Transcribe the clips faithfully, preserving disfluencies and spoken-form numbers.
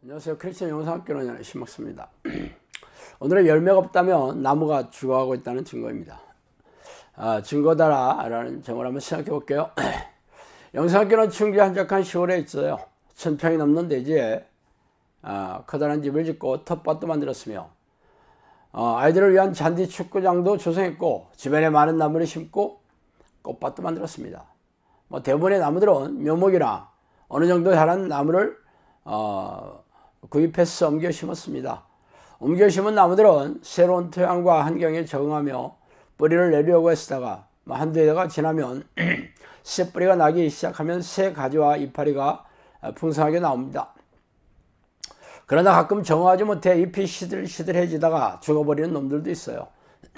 안녕하세요. 크리스천 영상학교론의 신목수입니다. 오늘의 열매가 없다면 나무가 죽어가고 있다는 증거입니다. 아, 증거다라 라는 점을 한번 생각해 볼게요. 영상학교는 충주 한적한 시골에 있어요. 천평이 넘는 대지에 아, 커다란 집을 짓고 텃밭도 만들었으며 어, 아이들을 위한 잔디 축구장도 조성했고 주변에 많은 나무를 심고 꽃밭도 만들었습니다. 뭐 대부분의 나무들은 묘목이나 어느 정도 자란 나무를 어, 구입해서 옮겨 심었습니다. 옮겨 심은 나무들은 새로운 토양과 환경에 적응하며 뿌리를 내려고 했다가 한두 해가 지나면 새 뿌리가 나기 시작하면 새 가지와 이파리가 풍성하게 나옵니다. 그러나 가끔 정화하지 못해 잎이 시들시들해지다가 죽어버리는 놈들도 있어요.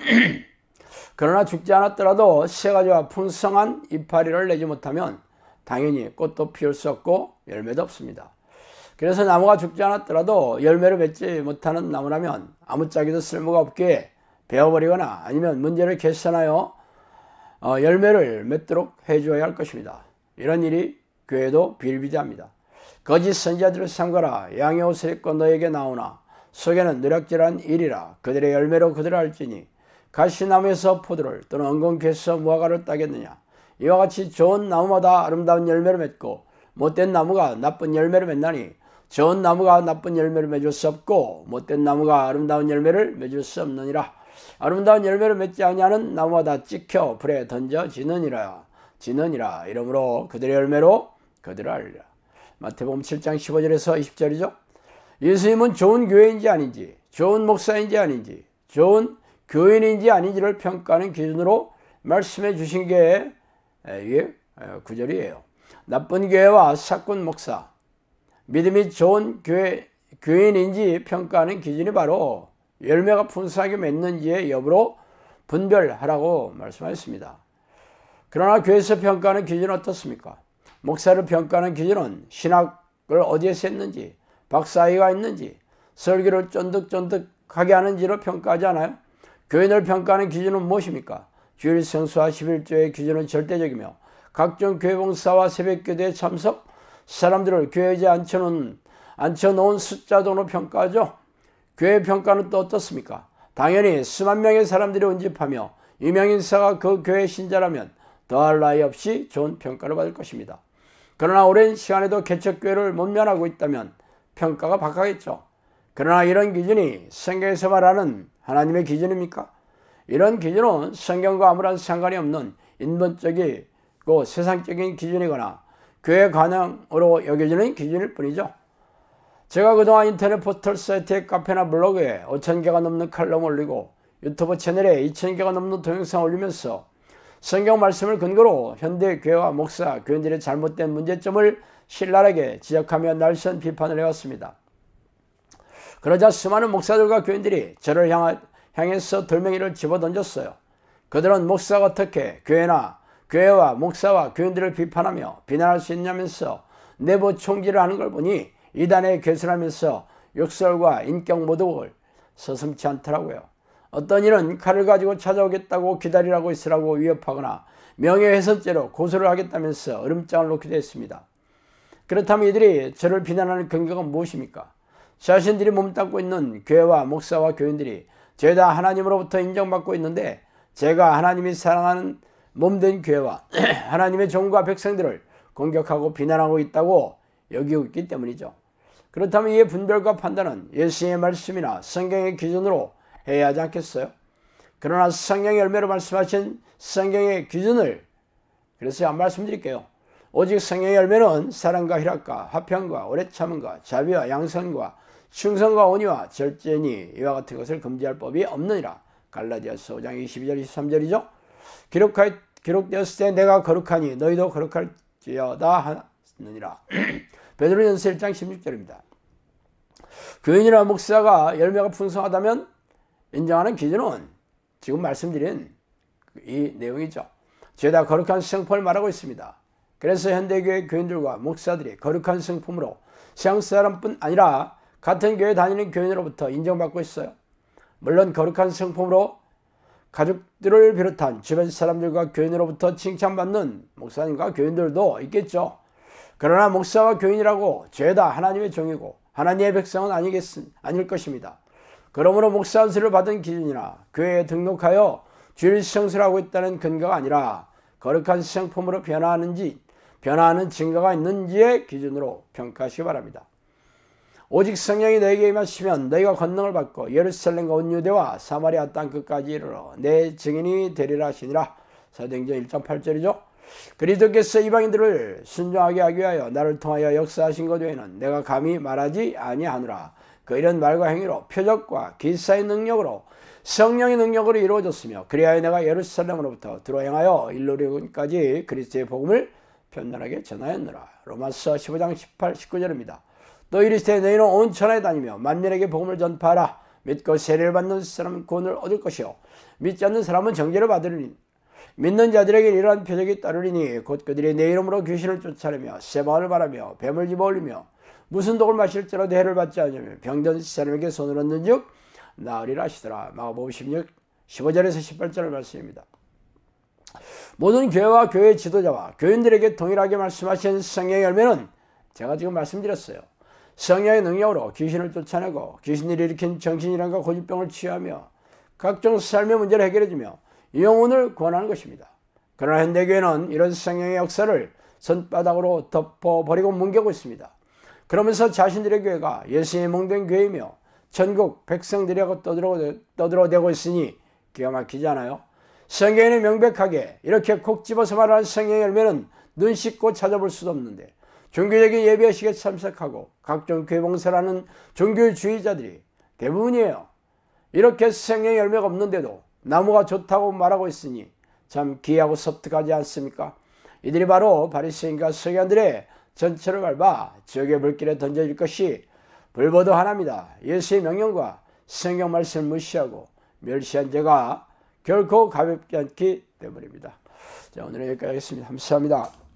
그러나 죽지 않았더라도 새 가지와 풍성한 이파리를 내지 못하면 당연히 꽃도 피울 수 없고 열매도 없습니다. 그래서 나무가 죽지 않았더라도 열매를 맺지 못하는 나무라면 아무짝에도 쓸모가 없기에 베어버리거나 아니면 문제를 개선하여 어, 열매를 맺도록 해주어야 할 것입니다. 이런 일이 교회도 비일비재합니다. 거짓 선지자들을 삼가라. 양의 옷을 입고 너에게 나오나 속에는 누락질한 일이라. 그들의 열매로 그들을 알지니 가시나무에서 포도를 또는 엉겅퀴에서 무화과를 따겠느냐. 이와 같이 좋은 나무마다 아름다운 열매를 맺고 못된 나무가 나쁜 열매를 맺나니 좋은 나무가 나쁜 열매를 맺을 수 없고 못된 나무가 아름다운 열매를 맺을 수 없느니라. 아름다운 열매를 맺지 아니하는 나무마다 찍혀 불에 던져지느니라. 지느니라. 이러므로 그들의 열매로 그들을 알리라. 마태복음 칠 장 십오 절에서 이십 절이죠. 예수님은 좋은 교회인지 아닌지, 좋은 목사인지 아닌지, 좋은 교인인지 아닌지를 평가하는 기준으로 말씀해 주신 게 이게 구절이에요. 나쁜 교회와 사꾼 목사, 믿음이 좋은 교회, 교인인지 평가하는 기준이 바로 열매가 풍성하게 맺는지의 여부로 분별하라고 말씀하셨습니다. 그러나 교회에서 평가하는 기준은 어떻습니까? 목사를 평가하는 기준은 신학을 어디에서 했는지, 박사학위가 있는지, 설교를 쫀득쫀득하게 하는지로 평가하지 않아요? 교인을 평가하는 기준은 무엇입니까? 주일 성수와 십일조의 기준은 절대적이며 각종 교회 봉사와 새벽기도에 참석, 사람들을 교회에 앉혀놓은, 앉혀놓은 숫자돈으로 평가하죠. 교회 평가는 또 어떻습니까? 당연히 수만 명의 사람들이 운집하며 유명인사가 그 교회 신자라면 더할 나위 없이 좋은 평가를 받을 것입니다. 그러나 오랜 시간에도 개척교회를 못 면하고 있다면 평가가 박하겠죠. 그러나 이런 기준이 성경에서 말하는 하나님의 기준입니까? 이런 기준은 성경과 아무런 상관이 없는 인본적이고 세상적인 기준이거나 교회 관행으로 여겨지는 기준일 뿐이죠. 제가 그동안 인터넷 포털 사이트에 카페나 블로그에 오천 개가 넘는 칼럼 올리고 유튜브 채널에 이천 개가 넘는 동영상 올리면서 성경 말씀을 근거로 현대 교회와 목사, 교인들의 잘못된 문제점을 신랄하게 지적하며 날선 비판을 해왔습니다. 그러자 수많은 목사들과 교인들이 저를 향하, 향해서 돌멩이를 집어던졌어요. 그들은 목사가 어떻게 교회나 교회와 목사와 교인들을 비판하며 비난할 수 있냐면서 내부 총질을 하는 걸 보니 이단에 개설하면서 욕설과 인격 모독을 서슴지 않더라고요. 어떤 이는 칼을 가지고 찾아오겠다고 기다리라고 있으라고 위협하거나 명예훼손죄로 고소를 하겠다면서 으름장을 놓기도 했습니다. 그렇다면 이들이 저를 비난하는 근거가 무엇입니까? 자신들이 몸담고 있는 교회와 목사와 교인들이 죄다 하나님으로부터 인정받고 있는데 제가 하나님이 사랑하는 몸된 교회와 하나님의 종과 백성들을 공격하고 비난하고 있다고 여기고 있기 때문이죠. 그렇다면 이의 분별과 판단은 예수님의 말씀이나 성경의 기준으로 해야 하지 않겠어요? 그러나 성경의 열매로 말씀하신 성경의 기준을 그래서 한 말씀드릴게요. 오직 성경의 열매는 사랑과 희락과 화평과 오래 참음과 자비와 양선과 충성과 온유와 절제니 이와 같은 것을 금지할 법이 없느니라. 갈라디아서 오 장 이십이 절 이십삼 절이죠. 기록하, 기록되었을 때 내가 거룩하니 너희도 거룩할지어다 하느니라. 베드로전서 일 장 십육 절입니다. 교인이나 목사가 열매가 풍성하다면 인정하는 기준은 지금 말씀드린 이 내용이죠. 죄다 거룩한 성품을 말하고 있습니다. 그래서 현대교회 교인들과 목사들이 거룩한 성품으로 세상 사람뿐 아니라 같은 교회 다니는 교인으로부터 인정받고 있어요. 물론 거룩한 성품으로 가족들을 비롯한 주변 사람들과 교인으로부터 칭찬받는 목사님과 교인들도 있겠죠. 그러나 목사와 교인이라고 죄다 하나님의 종이고 하나님의 백성은 아니겠, 아닐 것입니다. 그러므로 목사 안수를 받은 기준이나 교회에 등록하여 주일 시청소를 하고 있다는 근거가 아니라 거룩한 시청품으로 변화하는지 변화하는 증거가 있는지의 기준으로 평가하시기 바랍니다. 오직 성령이 너에게 임하시면 너희가 권능을 받고 예루살렘과 온 유대와 사마리아 땅 끝까지 이르러 내 증인이 되리라 하시니라. 사도행전 일 장 팔 절이죠. 그리스도께서 이방인들을 순종하게 하기 위하여 나를 통하여 역사하신 것 외에는 내가 감히 말하지 아니하노라. 그 이런 말과 행위로 표적과 기사의 능력으로 성령의 능력으로 이루어졌으며 그리하여 내가 예루살렘으로부터 들어 행하여 일루리온까지 그리스도의 복음을 편안하게 전하였노라. 로마서 십오 장 십팔, 십구 절입니다. 또 이르시되 너희는 온 천하에 다니며 만민에게 복음을 전파하라. 믿고 세례를 받는 사람은 구원을 얻을 것이요 믿지 않는 사람은 정죄를 받으리니 믿는 자들에게 이러한 표적이 따르리니 곧 그들이 내 이름으로 귀신을 쫓아내며 세방을 바라며 뱀을 집어올리며 무슨 독을 마실지라도 해를 받지 않으며 병든 사람에게 손을 얹는 즉 나으리라 하시더라. 마가복음 십오 절에서 십팔 절 말씀입니다. 모든 교회와 교회 지도자와 교인들에게 동일하게 말씀하신 성령의 열매는 제가 지금 말씀드렸어요. 성령의 능력으로 귀신을 쫓아내고 귀신이 일으킨 정신이란과 고집병을 치유하며 각종 삶의 문제를 해결해주며 영혼을 구원하는 것입니다. 그러나 현대교회는 이런 성령의 역사를 손바닥으로 덮어버리고 뭉개고 있습니다. 그러면서 자신들의 교회가 예수님의 몽된 교회이며 전국 백성들이라고 떠들어대고 있으니 기가 막히지 않아요? 성경에는 명백하게 이렇게 콕 집어서 말하는 성령의 열매는 눈 씻고 찾아볼 수도 없는데 종교적인 예배의식에 참석하고 각종 교회 봉사를 하는 종교주의자들이 대부분이에요. 이렇게 성령의 열매가 없는데도 나무가 좋다고 말하고 있으니 참 기이하고 섬뜩하지 않습니까? 이들이 바로 바리새인과 서기관들의 전체를 밟아 지옥의 불길에 던져질 것이 불보도 하나입니다. 예수의 명령과 성경 말씀을 무시하고 멸시한 죄가 결코 가볍지 않기 때문입니다. 자, 오늘은 여기까지 하겠습니다. 감사합니다.